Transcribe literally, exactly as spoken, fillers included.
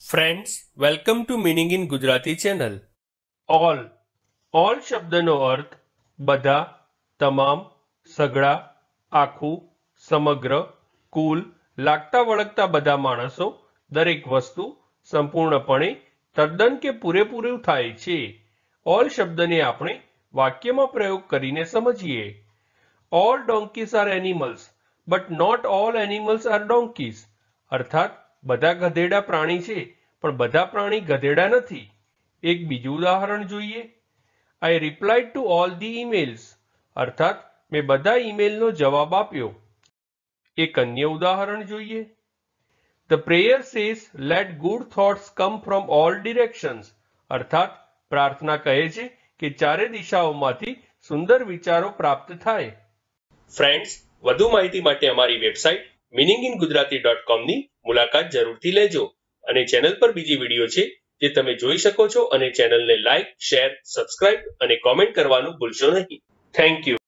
Friends, welcome to meaning in Gujarati channel. All all શબ્દનો અર્થ બધા, તમામ, સઘળા, આખું, સમગ્ર, કુલ, લાગતા વળગતા બધા માણસો, દરેક વસ્તુ, સંપૂર્ણપણે, તદ્દન કે પૂરેપૂરું થાય છે. ઓલ શબ્દને આપણે વાક્યમાં પ્રયોગ કરીને સમજીએ. All donkeys are animals but not all animals are donkeys. અર્થાત બધા ગધેડા પ્રાણી છે પણ બધા પ્રાણી ગધેડા નથી. એક બીજું ઉદાહરણ જોઈએ. I replied to all the emails. અર્થાત મેં બધા ઈમેલનો જવાબ આપ્યો. એક અન્ય ઉદાહરણ જોઈએ. The prayer says let good thoughts come from all directions. અર્થાત પ્રાર્થના કહે છે કે ચારે દિશાઓમાંથી સુંદર વિચારો પ્રાપ્ત થાય. ફ્રેન્ડ્સ, વધુ માહિતી માટે અમારી website meaning in Gujarati dot કોમની મુલાકાત જરૂરથી લેજો. અને ચેનલ પર બીજી વિડીયો છે જે તમે જોઈ શકો છો અને ચેનલને લાઇક, શેર, સબસ્ક્રાઇબ અને કોમેન્ટ કરવાનું ભૂલશો નહીં. Thank you.